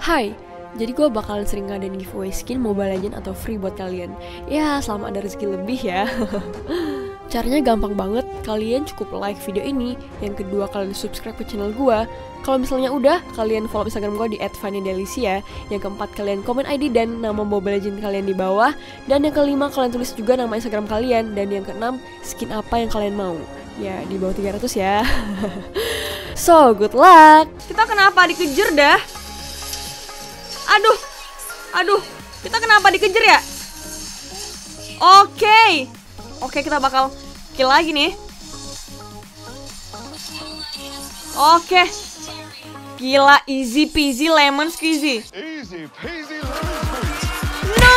Hai, jadi gue bakalan sering ngadain giveaway skin Mobile Legends atau free buat kalian. Ya, selama ada rezeki lebih ya. Caranya gampang banget, kalian cukup like video ini. Yang kedua, kalian subscribe ke channel gue. Kalau misalnya udah, kalian follow Instagram gue di @fannydelisia. Yang keempat, kalian komen ID dan nama Mobile Legends kalian di bawah. Dan yang kelima, kalian tulis juga nama Instagram kalian. Dan yang keenam, skin apa yang kalian mau. Ya, di bawah 300 ya. So, good luck. Kita kenapa dikejar dah? Aduh, kita kenapa dikejar ya? Oke, kita bakal kill lagi nih. Oke. Gila, easy peasy lemon squeezy. No!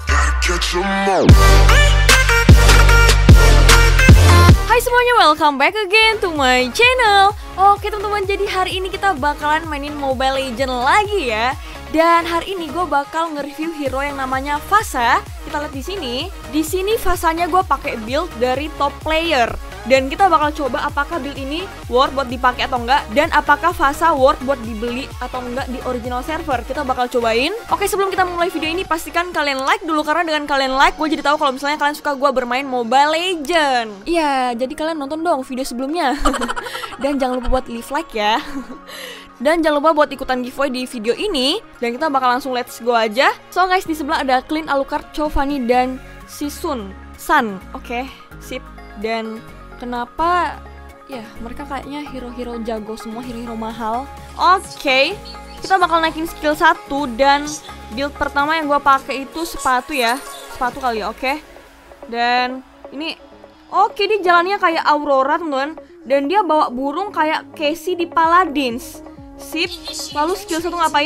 Hai semuanya, welcome back again to my channel. Oke teman-teman, jadi hari ini kita bakalan mainin Mobile Legends lagi ya. Dan hari ini gue bakal nge-review hero yang namanya Phaza. Kita lihat di sini. Di sini Phazanya gue pakai build dari top player. Dan kita bakal coba apakah build ini worth buat dipakai atau enggak, dan apakah Phaza worth buat dibeli atau enggak di original server. Kita bakal cobain. Oke, sebelum kita mulai video ini pastikan kalian like dulu, karena dengan kalian like gue jadi tahu kalau misalnya kalian suka gue bermain Mobile Legends. Iya, jadi kalian nonton dong video sebelumnya. Dan jangan lupa buat leave like ya. Dan jangan lupa buat ikutan giveaway di video ini. Dan kita bakal langsung let's go aja. So guys, di sebelah ada Clint, Alucard, Chou, Fanny, dan Sun. Oke, sip. Dan kenapa ya mereka kayaknya hero-hero jago semua, hero-hero mahal. Oke, kita bakal naikin skill 1. Dan build pertama yang gue pakai itu sepatu ya. Sepatu kali ya, oke. Dan ini oke, dia jalannya kayak Aurora teman-teman. Dan dia bawa burung kayak Cassie di Paladins. Sip. Lalu skill 1 ngapain?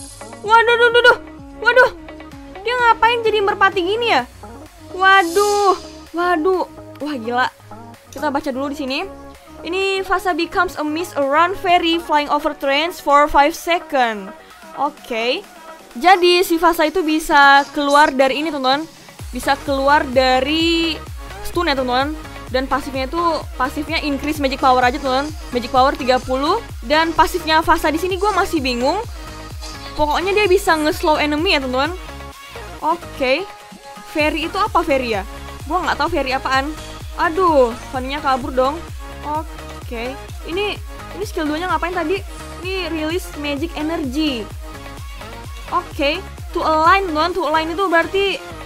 Waduh. Dia ngapain jadi merpati gini ya? Waduh. Wah, gila. Kita baca dulu di sini. Ini Phaza becomes a mist around fairy flying over trains for 5 seconds. Oke. Jadi si Phaza itu bisa keluar dari ini, teman-teman. Bisa keluar dari stun ya, teman-teman. Dan pasifnya increase magic power aja, teman. Magic power 30. Dan pasifnya Phaza di sini gue masih bingung. Pokoknya dia bisa nge-slow enemy ya, teman. Oke. Fairy itu apa fairy ya? Gue nggak tahu fairy apaan. Aduh, Fanny-nya kabur dong. Oke. Ini skill 2-nya ngapain tadi? Ini release magic energy. Oke. To align, teman. To align itu berarti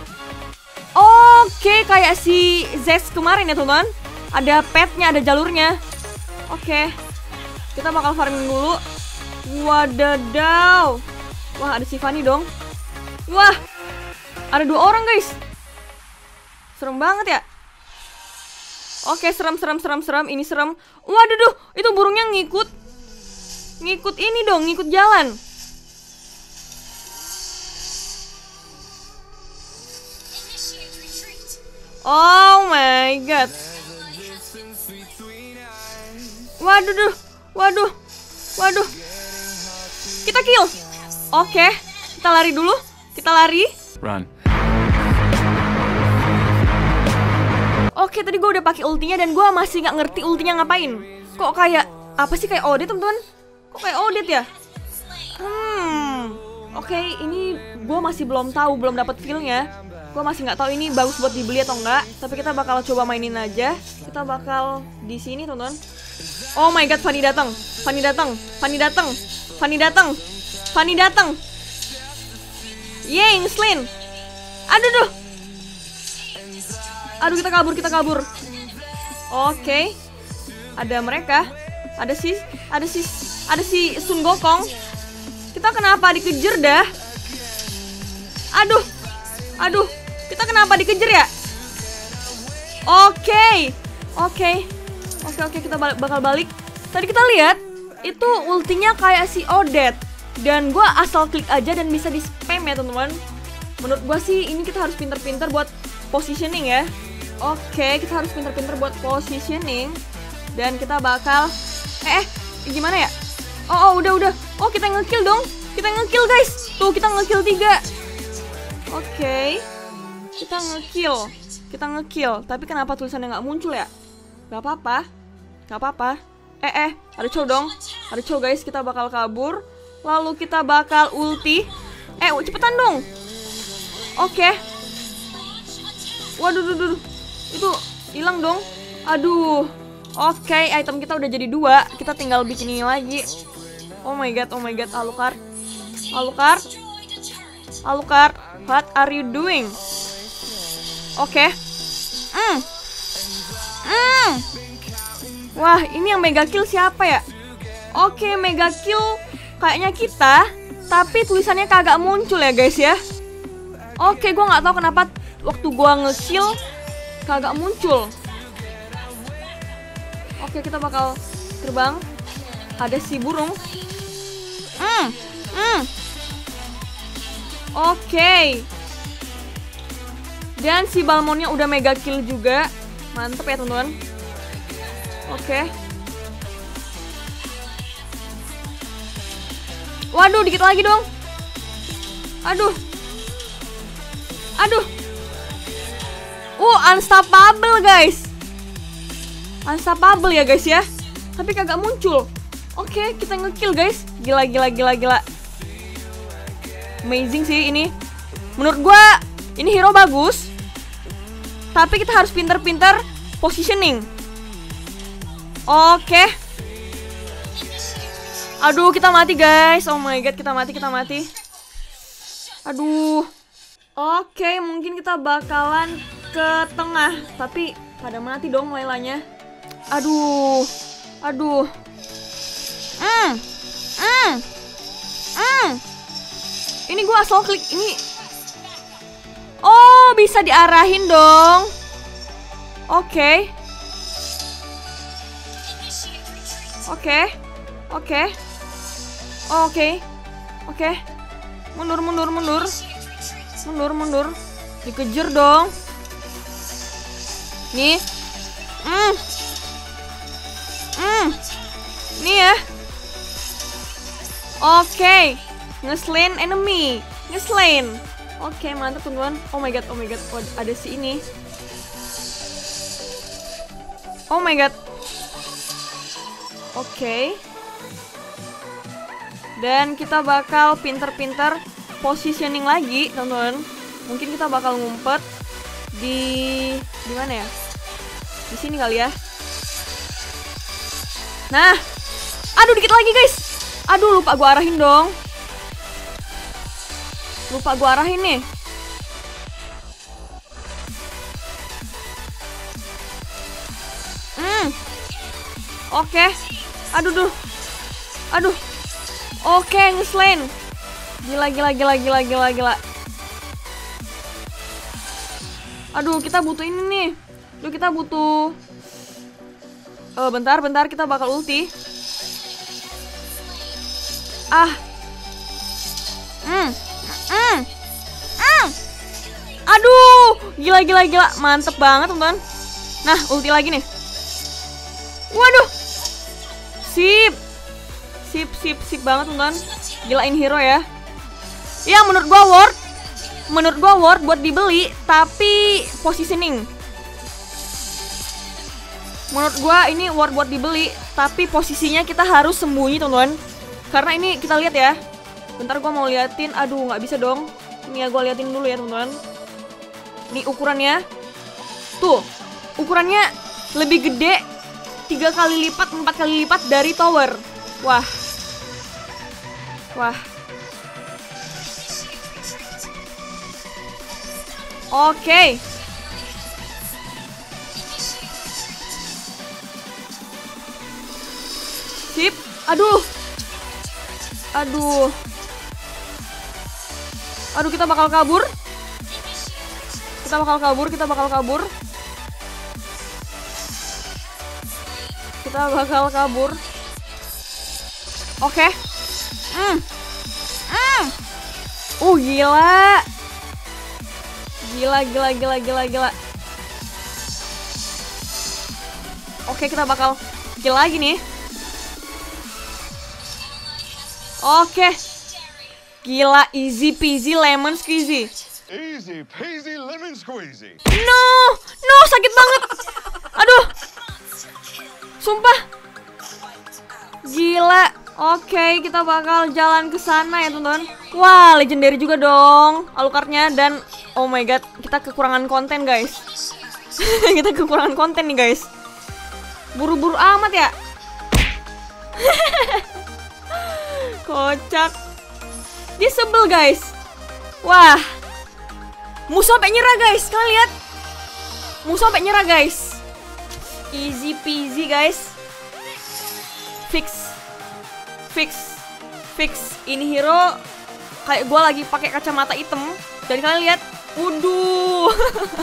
oke, kayak si Zex kemarin ya, teman. Ada petnya, ada jalurnya. Oke. Kita bakal farming dulu. Wadadaw. Wah, ada si Fanny dong. Wah, ada 2 orang guys. Serem banget ya. Oke, serem. Ini serem. Waduh, itu burungnya ngikut ini dong, ngikut jalan. Oh my god. Waduh. Kita kill. Oke, kita lari dulu. Run. Oke, tadi gue udah pakai ultinya dan gue masih nggak ngerti ultinya ngapain. Kok kayak apa sih, kayak Odette, teman-teman? Kok kayak Odette ya? Oke, ini gue masih belum tahu, belum dapat feel-nya. Gue masih nggak tahu ini bagus buat dibeli atau enggak. Tapi kita bakal coba mainin aja. Kita bakal di sini, teman-teman. Oh my god, Fanny datang. Yeay, ngeslin. Aduh, kita kabur. Oke. Ada mereka. Ada si Sun Gokong. Kita kenapa dikejar dah? Aduh. Kita kenapa dikejar ya? Oke, kita bakal balik. Tadi kita lihat itu ultinya kayak si Odette. Dan gue asal klik aja dan bisa di spam ya, teman-teman. Menurut gue sih ini kita harus pinter-pinter buat positioning ya. Oke, kita harus pinter-pinter buat positioning. Dan kita bakal gimana ya? Oh, udah. Oh, kita nge-kill dong. Kita nge-kill guys. Tuh, kita nge-kill 3. Oke. Kita nge-kill. Tapi kenapa tulisannya nggak muncul ya? Gak apa-apa. Ada Chou dong. Ada Chou guys, kita bakal kabur. Lalu kita bakal ulti. Cepetan dong. Oke. Waduh, duh. Itu hilang dong. Aduh. Oke, item kita udah jadi 2. Kita tinggal bikin ini lagi. Oh my god. Alucard. What are you doing? Oke. Wah, ini yang mega kill siapa ya? Oke, mega kill kayaknya kita, tapi tulisannya kagak muncul ya guys ya. Oke, gue nggak tahu kenapa waktu gue nge-kill kagak muncul. Oke, kita bakal terbang. Ada si burung. Oke. Dan si Balmonnya udah mega kill juga. Mantep ya teman-teman. Oke. Waduh, dikit lagi dong. Aduh. Unstoppable guys. Unstoppable ya guys ya. Tapi kagak muncul. Oke, kita nge-kill guys. Gila. Amazing sih ini. Menurut gua ini hero bagus. Tapi kita harus pinter-pinter positioning. Oke. Aduh, kita mati guys. Oh my god, kita mati. Aduh. Oke, mungkin kita bakalan ke tengah. Tapi pada mati dong Lailanya. Aduh. Ini gua asal klik ini. Oh, bisa diarahin dong. Oke. Mundur. Dikejar dong. Nih. Nih ya. Oke. Ngeslain enemy. Oke, mantap teman-teman. Oh my god. Oh, ada si ini. Oh my god. Oke. Dan kita bakal pinter-pinter positioning lagi, teman-teman. Mungkin kita bakal ngumpet di mana ya? Di sini kali ya. Nah. Aduh, dikit lagi, guys. Aduh, lupa gua arahin dong. Nih. Oke. Aduh. Oke, ngeslain. Gila. Aduh, kita butuh ini nih. Kita butuh. Bentar, kita bakal ulti. Aduh, gila. Mantep banget, teman-teman. Nah, ulti lagi nih. Waduh. Sip banget, teman-teman. Gilain hero ya. Ya, menurut gua worth buat dibeli, tapi positioning. Menurut gua ini worth buat dibeli, tapi posisinya kita harus sembunyi, teman-teman. Karena ini kita lihat ya. Bentar, gua mau liatin. Aduh, nggak bisa dong. Ini ya, gua liatin dulu ya, teman-teman. Ini ukurannya. Tuh, ukurannya lebih gede 3 kali lipat, 4 kali lipat dari tower. Wah. Oke. Sip. Aduh, kita bakal kabur. Oke. Gila. Oke, kita bakal kill lagi nih. Oke. Gila, easy peasy lemon squeezy. Easy peasy lemon squeezy. No, sakit banget. Aduh. Sumpah. Gila. Oke, kita bakal jalan ke sana ya teman-teman. Wah, legendary juga dong Alucardnya. Dan oh my god, kita kekurangan konten guys. Kita kekurangan konten nih guys. Buru-buru amat ya. Kocak. Dia sebel guys. Wah, musuh sampai nyerah guys. Kalian lihat, musuh sampai nyerah guys. Easy peasy guys. Fix. Ini hero kayak gue lagi pakai kacamata hitam. Dan kalian lihat, waduh.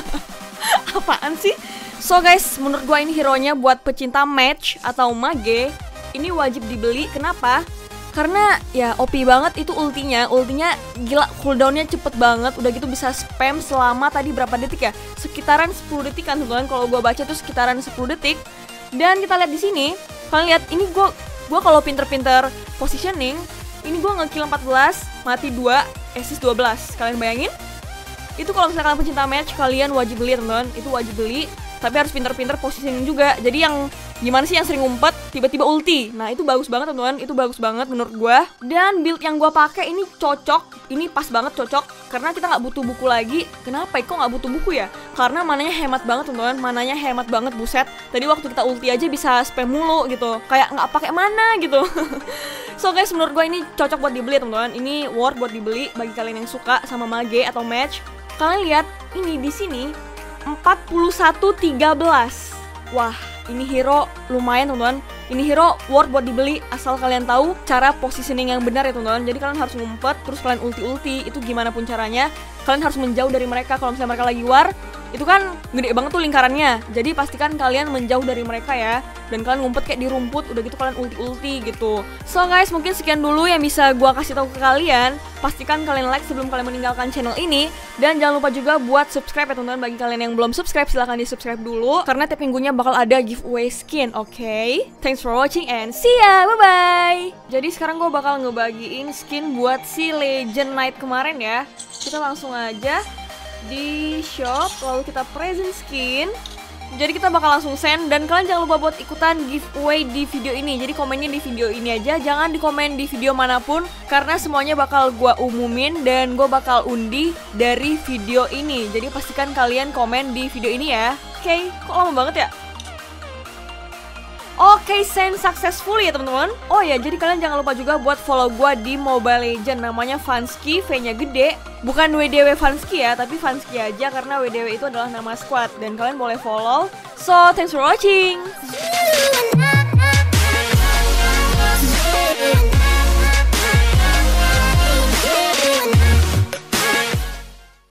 Apaan sih? So guys, menurut gue ini hero-nya buat pecinta match atau mage, ini wajib dibeli. Kenapa? Karena ya OP banget itu ultinya gila, cooldownnya cepet banget. Udah gitu bisa spam selama tadi berapa detik ya? Sekitaran 10 detik kan teman-teman. Kalau gue baca tuh sekitaran 10 detik. Dan kita lihat di sini, kalian lihat ini gue kalau pinter-pinter positioning, ini gue nge-kill 14, mati 2, assist 12. Kalian bayangin? Itu kalau misalnya kalian pecinta match, kalian wajib beli teman-teman. Itu wajib beli. Tapi harus pinter-pinter positioning juga. Jadi yang gimana sih yang sering ngumpet tiba-tiba ulti. Nah, itu bagus banget teman-teman. Itu bagus banget menurut gua. Dan build yang gua pakai ini cocok. Ini pas banget cocok karena kita nggak butuh buku lagi. Kenapa? Kok nggak butuh buku ya? Karena mananya hemat banget teman-teman. Mananya hemat banget, buset. Tadi waktu kita ulti aja bisa spam mulu gitu. Kayak nggak pakai mana gitu. So guys, menurut gua ini cocok buat dibeli teman-teman. Ini worth buat dibeli bagi kalian yang suka sama mage atau match. Kalian lihat ini di sini 41-13. Wah, ini hero lumayan teman-teman. Ini hero worth buat dibeli asal kalian tahu cara positioning yang benar ya teman-teman. Jadi kalian harus ngumpet, terus kalian ulti-ulti. Itu gimana pun caranya, kalian harus menjauh dari mereka. Kalau misalnya mereka lagi war, itu kan gede banget tuh lingkarannya. Jadi pastikan kalian menjauh dari mereka ya. Dan kalian ngumpet kayak di rumput, udah gitu kalian ulti-ulti gitu. So guys, mungkin sekian dulu yang bisa gua kasih tahu ke kalian. Pastikan kalian like sebelum kalian meninggalkan channel ini. Dan jangan lupa juga buat subscribe ya teman-teman. Bagi kalian yang belum subscribe, silahkan di subscribe dulu. Karena tiap minggunya bakal ada giveaway skin, oke? Thanks for watching and see ya, bye-bye. Jadi sekarang gue bakal ngebagiin skin buat si Legend Knight kemarin ya. Kita langsung aja di shop, lalu kita present skin. Jadi kita bakal langsung send. Dan kalian jangan lupa buat ikutan giveaway di video ini. Jadi komennya di video ini aja, jangan dikomen di video manapun. Karena semuanya bakal gue umumin dan gue bakal undi dari video ini. Jadi pastikan kalian komen di video ini ya. Oke, kok lama banget ya? Oke, send successful ya teman-teman. Oh ya, jadi kalian jangan lupa juga buat follow gue di Mobile Legends. Namanya Vansky, V-nya gede. Bukan WDW Vansky ya, tapi Vansky aja karena WDW itu adalah nama squad. Dan kalian boleh follow. So, thanks for watching.